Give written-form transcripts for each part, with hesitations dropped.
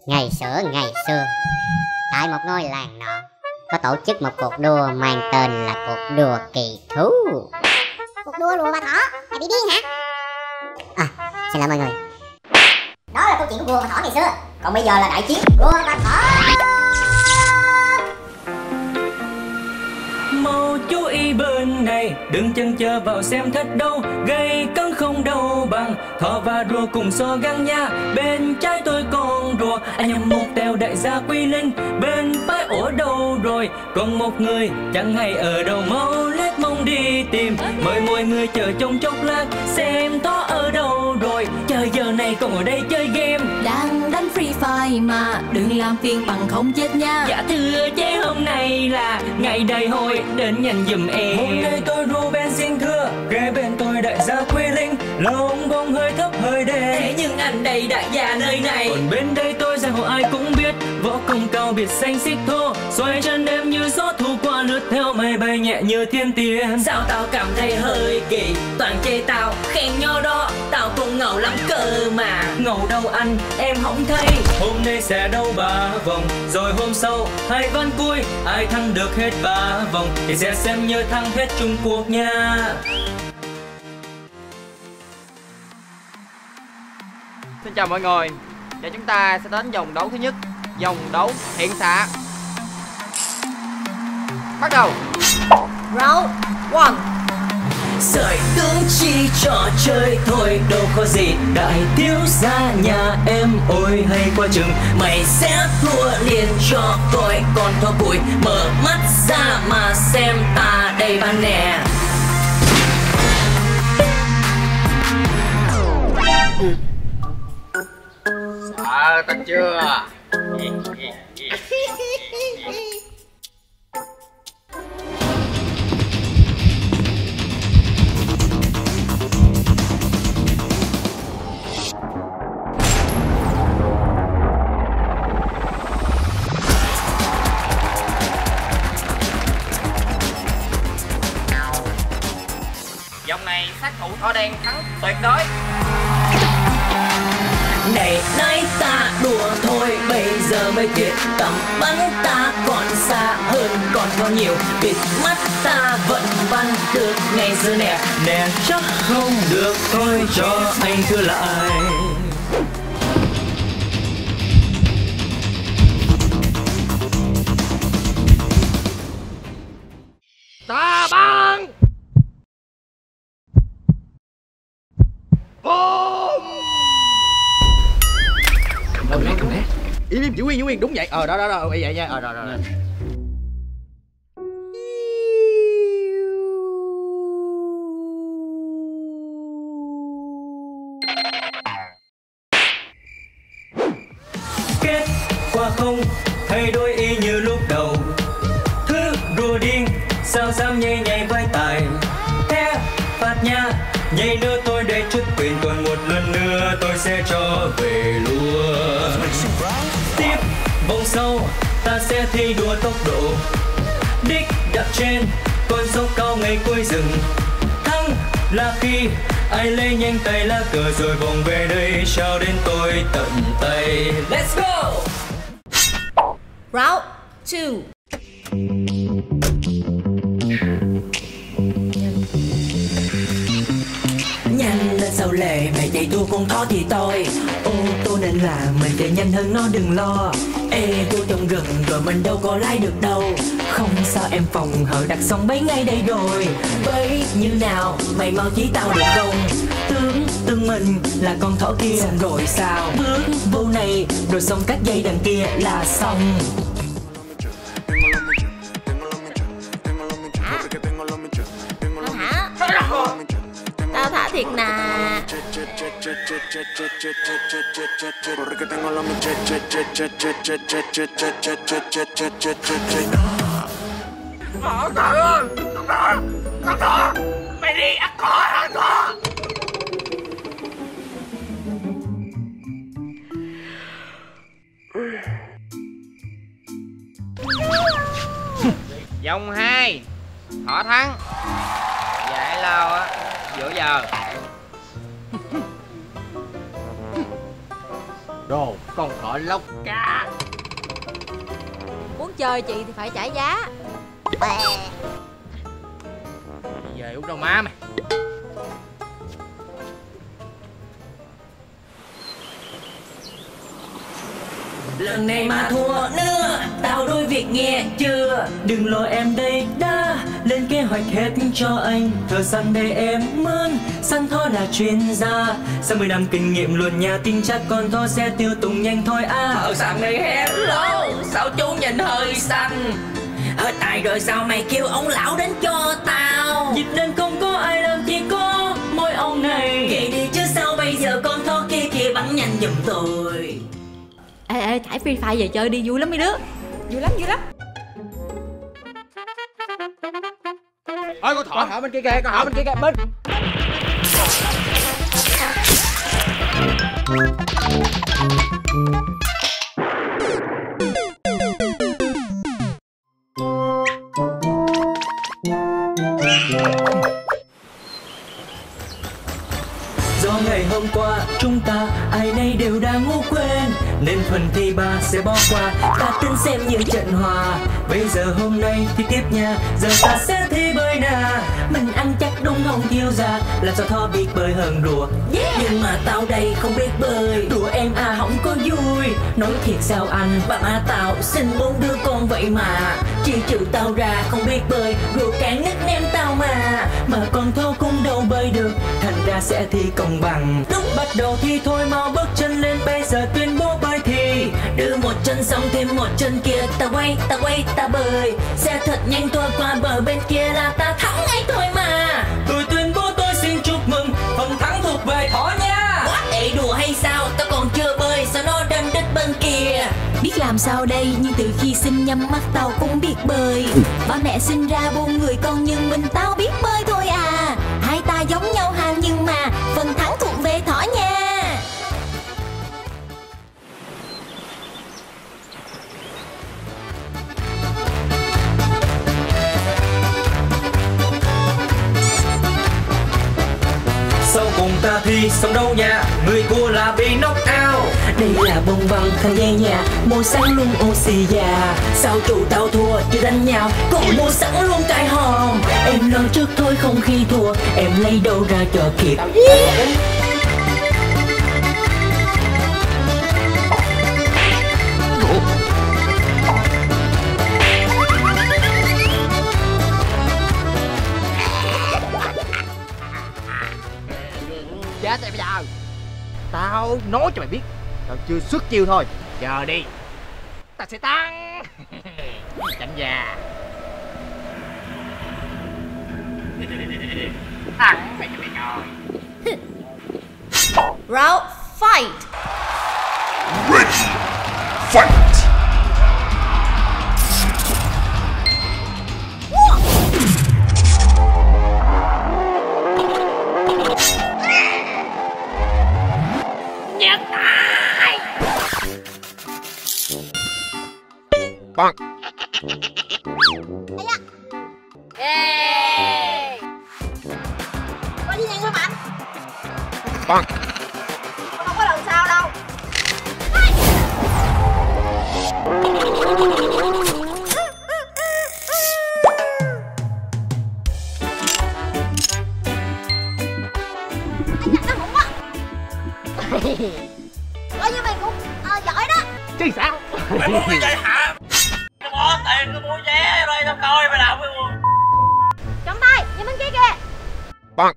Ngày xưa, tại một ngôi làng nọ, có tổ chức một cuộc đua mang tên là cuộc đua kỳ thú. Cuộc đua lùa và thỏ, mày bị điên hả? Xin lỗi mọi người. Đó là câu chuyện của vua và thỏ ngày xưa. Còn bây giờ là đại chiến vua và thỏ. Mau chú ý bên này, đừng chần chờ vào xem thách đâu, gây cấn không đâu bằng thỏ và rùa cùng so găng nha. Bên trái tôi con rùa, anh nhầm một tèo đại gia Quy Linh. Bên phải ủa đâu rồi, còn một người chẳng hay ở đâu, mau lết mong đi tìm. Mời mọi người chờ trong chốc lát xem thỏ ở đâu rồi. Chờ giờ này còn ở đây chơi game, đang đánh Free Fire mà đừng làm phiền bằng không chết nha. Dạ thưa chế, hôm nay là ngày đại hội, đến nhanh giùm em. Hôm nay tôi ru benzin thưa, kế bên tôi đại gia Quy Linh, lông bông hơi thấp hơi đen. Thế nhưng anh đây đại gia nơi này. Còn bên đây tôi giang hồ ai cũng biết, võ công cao biệt xanh xích thô, xoay chân em như gió thu qua lướt theo mây bay nhẹ như thiên tiên. Sao tao cảm thấy hơi kỳ, toàn chê tao khen nho đó, tao cũng ngầu lắm cơ mà. Ngầu đâu anh, em không thấy. Hôm nay sẽ đấu 3 vòng, rồi hôm sau 2 ván cuối, ai thắng được hết 3 vòng thì sẽ xem như thắng hết chung cuộc nha. Xin chào mọi người, và chúng ta sẽ đến vòng đấu thứ nhất, vòng đấu hiện xạ. Bắt đầu. Round 1. Sợi tướng chi trò chơi thôi, đâu có gì đại thiếu gia nhà em. Ôi hay quá chừng mày sẽ thua liền cho coi, còn thua bụi mở mắt ra mà xem ta đây ban nè. Sợ ta chưa? Vòng này sát thủ thỏ đen thắng tuyệt đối. Này nãy ta đùa thôi, bây giờ mới tuyệt tầm bắn ta còn xa hơn, còn có nhiều bịt mắt ta vẫn bắn được ngày xưa nè. Nè chắc không được thôi, cho anh thưa lại. Ta bắn. Cầm nét. Im giữ nguyên đúng vậy. Đó vậy nha. Rồi. Kết quả không thay đổi y như lúc đầu, thứ đùa điên sao dám nhảy vai tài. Thế phạt nha, nhảy nữa tôi để chút quyền, còn một lần nữa tôi sẽ cho về luôn. Tiếp vòng sau ta sẽ thi đua tốc độ, đích đặt trên con dốc cao ngay cuối rừng. Thắng là khi ai lấy nhanh tay lá cờ rồi vòng về đây trao đến tôi tận tay. Let's go. Round 2. Nhanh lên sau lề, mày chạy thua con thỏ thì tôi ô tô nên là mình chạy nhanh hơn nó đừng lo. Ê tôi trong rừng rồi mình đâu có lái được đâu. Không sao em phòng hở đặt xong bấy ngay đây rồi. Bấy như nào mày mau chỉ tao được không? Tương mình là con thỏ kia rồi sao? Bước vô này rồi xong cắt dây đằng kia là xong. Tao thả thiệt nè. Mày đi ăn cỏ hả cỏ? Vòng 2 thỏ thắng. Giải lao á giữa giờ. Đồ con thợ lóc cá. Muốn chơi chị thì phải trả giá. Về uống đâu má mày. Lần này mà thua nữa, tao đôi việc nghe chưa? Đừng lo em đây đã lên kế hoạch hết cho anh. Thợ săn đây em mướn, săn thỏ là chuyên gia. Sau 10 năm kinh nghiệm luôn nhà tin chắc con thỏ sẽ tiêu tùng nhanh thôi à. Thợ săn đây hello, sao chú nhìn hơi xanh? Ở tại rồi sao mày kêu ông lão đến cho tao? Dịch nên không có ai làm chỉ có mỗi ông này. Vậy đi chứ sao bây giờ con thỏ kia kia bắn nhanh giùm tôi. Ê, thải Free Fire về chơi đi, vui lắm mấy đứa. Vui lắm, vui lắm. Ôi con thỏ bên kia kìa, con thỏ bên kia kìa, bên. Do ngày hôm qua chúng ta ai nấy đều đã ngủ quên, nên phần thi 3 sẽ bỏ qua, ta tính xem như trận hòa. Bây giờ hôm nay thì tiếp nha, giờ ta sẽ thi bơi nà. Mình ăn chắc đúng không thiếu gia, làm sao thỏ biết bơi hơn rùa. Nhưng mà tao đây không biết bơi, đùa em à không có vui. Nói thiệt sao anh, bà má tao sinh 4 đứa con vậy mà, chỉ trừ tao ra không biết bơi, rùa cạn nít nem tao mà con thỏ cũng đâu bơi được, thành ra sẽ thi công bằng. Đúng, bắt đầu thi thôi, mau bước chân lên, bây giờ tuyên bố bơi thi. Đưa một chân xong thêm một chân kia, ta quay ta bơi, sẽ thật nhanh thôi, qua bờ bên kia là ta thắng ngay thôi mà. Tôi tuyên bố tôi xin chúc mừng, phần thắng thuộc về thỏ nha. Ê đùa hay sao, tao còn chưa bơi sao nó đâm đít bên kia. Biết làm sao đây, nhưng từ khi sinh nhắm mắt tao cũng biết bơi. Ba mẹ sinh ra 4 người con nhưng mình tao biết bơi thôi à. Hai ta giống nhau ha, nhưng mà phần thắng thuộc về thỏ nha. Sau cùng ta thi xong đâu nha, người thua là bị knock out. Đây là bông băng thành dây nhà, mua sẵn luôn oxy già. Sao chủ tao thua chưa đánh nhau, còn mua sẵn luôn cái hòm. Em lo trước thôi không khi thua, em lấy đâu ra cho kịp. Chết rồi bây giờ. Tao nói cho mày biết, tao chưa xuất chiêu thôi. Chờ đi, tao sẽ tăng. Chảnh già. Thắng mày cho mày coi. Round fight. Ready, fight! Bang. Ê. Có đi nhanh không anh? Bang. Không có lần sau đâu. Anh nhặt nó không quá. Coi như mày cũng giỏi đó. Chứ sao? Mày muốn đi chơi hả? Cái bỏ tiền cái mua vé đây tao coi mày làm cái buồn. Trong tay, nhìn bên kia kìa. Bang.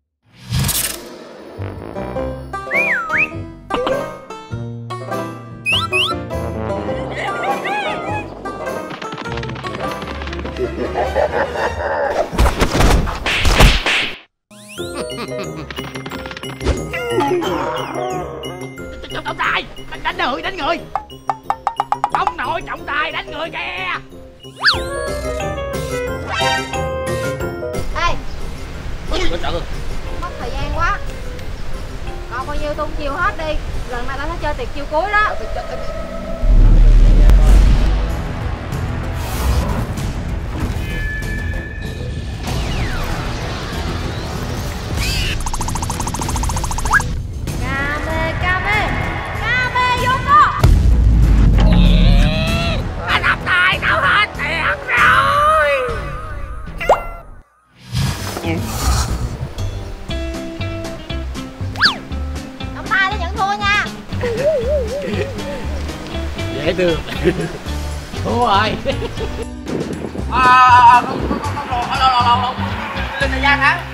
Trọng tài, đánh người. Ông nội trọng tài đánh người kìa. Ê, mất thời gian quá. Còn bao nhiêu tung chiêu hết đi. Lần này tao sẽ chơi tiệt chiêu cuối đó. Kame, kame, kame dễ thương. Thua rồi. Lên thời gian hả?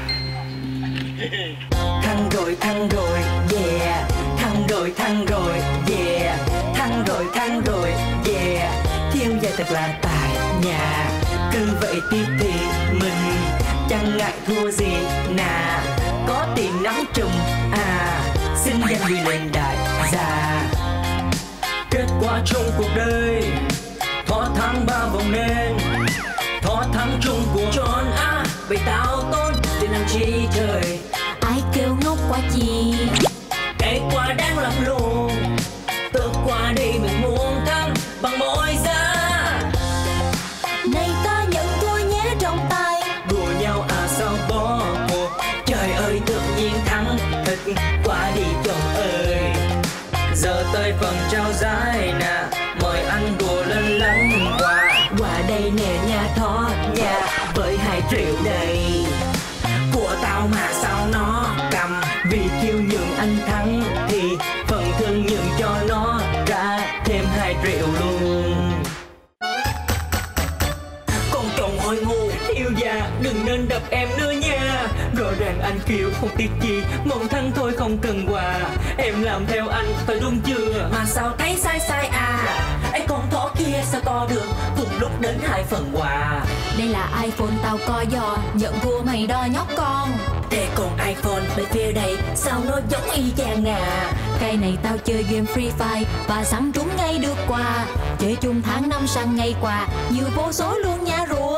Thắng rồi, yeah. Thắng rồi, yeah. Thắng rồi, yeah. Thiếu gia thật là tại nhà. Cứ vậy tiếp thì mình chẳng ngại thua gì nà. Có tiền nắm trùm xin danh quy lên đại gia. Kết quả trong cuộc đời thó thắng 3 vòng nên thó thắng chung cuộc tròn vì tao tốt thì làm chi trời. Ai kêu ngốc quá chi, Cái quả đáng lắm luôn. Từ qua đi mình muốn thắng bằng mọi giá. này ta nhận thua nhé trong tay. Đùa nhau sao bỏ cuộc. Trời ơi tự nhiên thắng thật quá đi chồng ơi. Giờ tới phần trao giải nè, mời anh đùa lên lắm quà. Qua đây nè nhà thó nhà với 2 triệu đây. Của tao mà sao nó cầm. Vì kêu nhường anh thắng thì phần thương nhường cho nó ra thêm 2 triệu luôn. Con chồng hồi ngu yêu già đừng nên đập em nữa nha. Rõ ràng anh kêu không tiếc gì, mong thắng thôi không cần quà. Em làm theo anh phải đúng chưa? Mà sao thấy sai ấy con thỏ kia sao co được cùng lúc đến 2 phần quà. Đây là iPhone tao co giò, nhận thua mày đo nhóc con. Thế còn iPhone bên phía đây sao nó giống y chang à? Cái này tao chơi game Free Fire và sẵn trúng ngay được quà. Chơi chung tháng 5 sang ngày quà, nhiều vô số luôn nha rùa.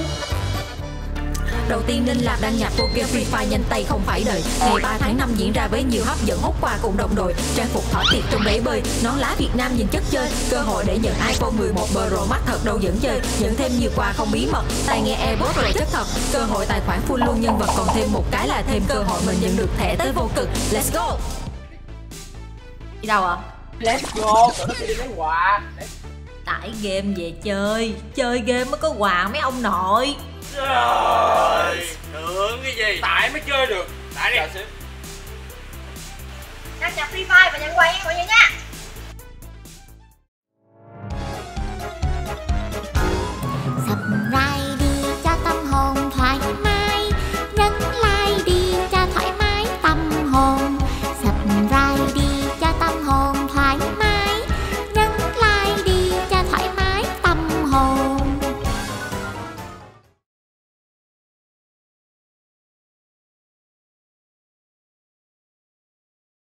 Đầu tiên nên làm đăng nhập vô game Free Fire nhanh tay không phải đợi. Ngày 3 tháng 5 diễn ra với nhiều hấp dẫn hốt quà cùng đồng đội. Trang phục thỏ tiệc trong bể bơi, nón lá Việt Nam nhìn chất chơi. Cơ hội để nhận iPhone 11 Pro Max thật đâu dẫn chơi. Nhận thêm nhiều quà không bí mật, tai nghe AirPods rồi chất thật. Cơ hội tài khoản full luôn nhân vật, còn thêm một cái là thêm cơ hội mình nhận được thẻ tới vô cực. Let's go. Đi đâu ạ? Let's go, tụi nó sẽ đi lấy quà. Tải game về chơi game mới có quà mấy ông nội. Trời, tưởng cái gì? Tại mới chơi được. Tại đi. Đăng nhập Free Fire và nhận quà nha mọi người nha.